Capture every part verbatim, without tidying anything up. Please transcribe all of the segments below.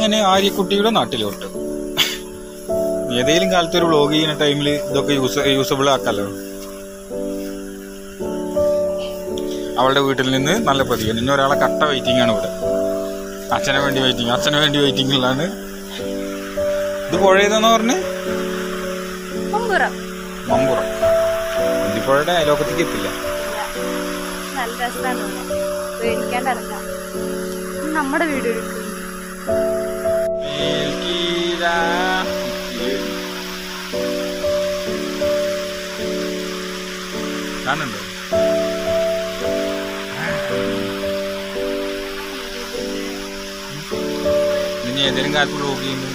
ഞാൻ ആര്യക്കുട്ടിയുടെ നാട്ടിലോട്ട്. ഏതെങ്കിലും കാലത്ത് ഒരു വ്ളോഗ് ചെയ്യുന്ന ടൈമിൽ ഇതൊക്കെ യൂസ് യൂസബിൾ ആക്കാലോ. അവളുടെ വീട്ടിൽ നിന്ന് നല്ല പ്രതികരണം. ഇനി ഒരാളെ കട്ട വെയിറ്റിംഗ് ആണ് ഇവിടെ. അച്ഛനെ വേണ്ടി വെയിറ്റിംഗ് അച്ഛനെ വേണ്ടി വെയിറ്റിംഗിലാണ്. ഇത് പുഴയതെന്ന് പറഞ്ഞ് മമ്പുറം. പുഴയുടെ അയലോക്കത്തേക്ക് എത്തില്ല. നമ്മുടെ വീട് കാണുന്നുണ്ടോ? ഇനി ഏതെങ്കിലും കാലത്ത് വ്ളോഗ് ചെയ്യുന്നു.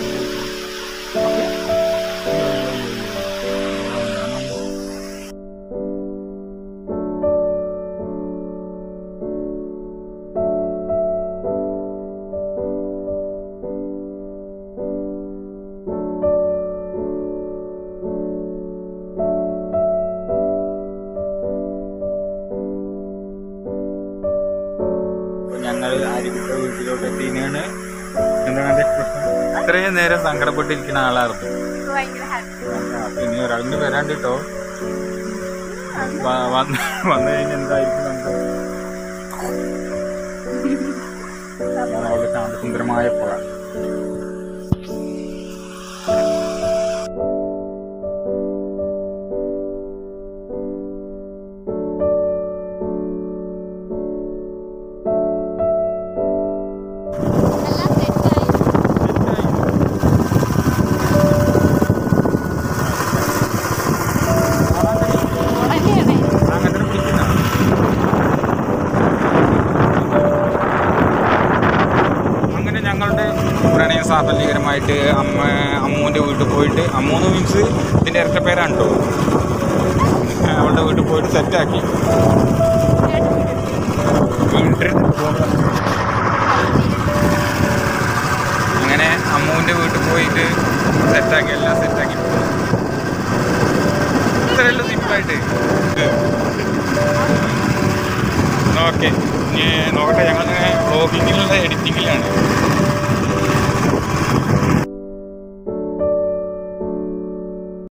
ഞങ്ങൾ ആര്യക്കുട്ട വീട്ടിലോട്ട് എത്തിയാണ്. എന്താണ് എന്റെ എക്സ്പ്രഷൻ? ഇത്രയും നേരം സങ്കടപ്പെട്ടിരിക്കുന്ന ആളായിരുന്നു. ഇനി ഒരാളിന് വരാണ്ട് കേട്ടോ. വന്നു കഴിഞ്ഞാൽ എന്തായിരിക്കും അവളുടെ ശാന്തസുന്ദരമായ പുഴ. പ്രണയം സാഫല്യകരമായിട്ട് അമ്മ അമ്മൂൻ്റെ വീട്ടിൽ പോയിട്ട്, അമ്മൂന്ന് മീൻസ് ഇതിൻ്റെ ഇരട്ട പേരാണ് കേട്ടോ. അവളുടെ വീട്ടിൽ പോയിട്ട് സെറ്റാക്കി. അങ്ങനെ അമ്മൂൻ്റെ വീട്ടിൽ പോയിട്ട് സെറ്റാക്കി, എല്ലാം സെറ്റാക്കി. ഇത്രയല്ലോ സിമ്പിളായിട്ട്. ഓക്കെ, നോക്കട്ടെ. ഞങ്ങളിങ്ങനെ വ്ളോഗിങ്ങിലുള്ള എഡിറ്റിങ്ങിലാണ്.